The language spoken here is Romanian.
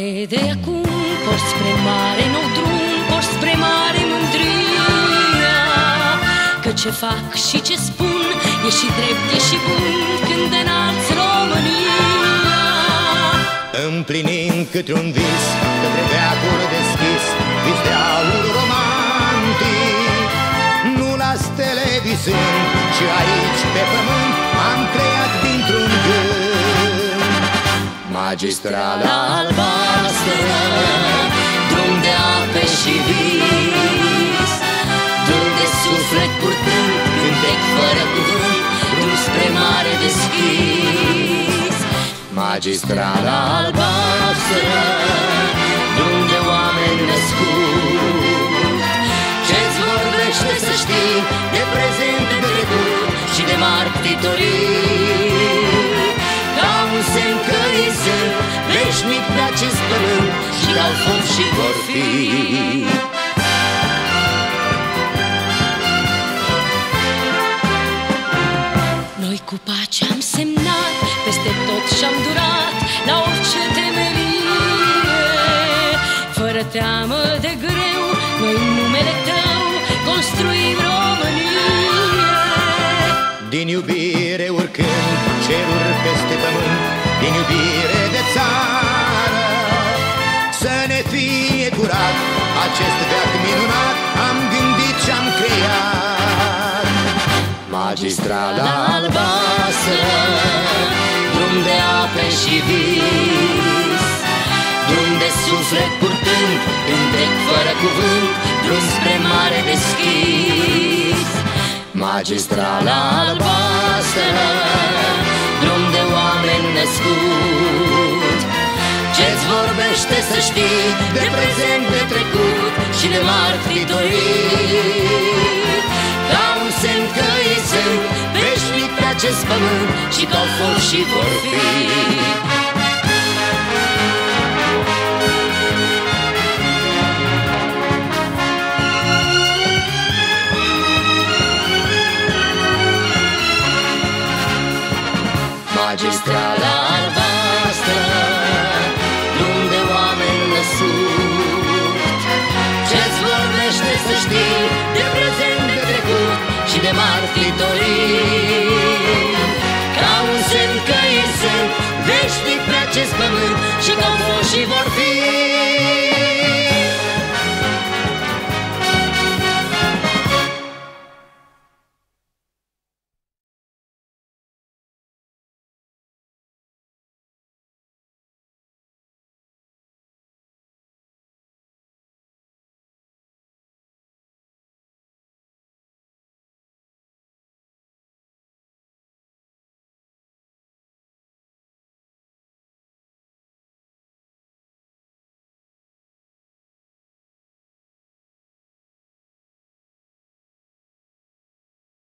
de acum porți spre mare nou drum, porți spre mare mândria, că ce fac și ce spun e și drept, e și bun când înalți România. Împlinim câte un vis către veacul deschis, vis de aur romantic. Nu la stele visând, ci aici pe pământ am creat dintr-un gând magistrala albastră, drum de ape și vis, drum de suflet purtând cântec fără cuvânt, drum spre mare deschis. Magistrala albastră, drum de oameni născut, ce-ți vorbește să știi de prezent, de trecut și de mari titorii, ca un semn că ei sunt veșnic pe acest pământ și au fost și vor fi. Noi cu pace am semnat peste tot și-am durat la orice temelie, fără teamă de greu, noi în numele tău construim România. Din iubire urcând ceruri peste pământ, din iubire de țară, să ne fie curat acest veac minunat, am gândit și-am creat magistrala albastră, drum de ape și vis, drum de suflet purtând cântec fără cuvânt, drum spre mare deschis. Magistrala albastră, drum de oameni născut, ce-ți vorbește să știi de prezent, de trecut și de mari titorii, ca un semn că ei sunt veșnic pe acest pământ și că au fost și vor fi. Magistrala albastră, drum de oameni născut, ce-ți vorbește să știi de prezent, de trecut și de mari titorii, ca un semn că ei sunt veșnic pe acest pământ și că au fost și vor fi.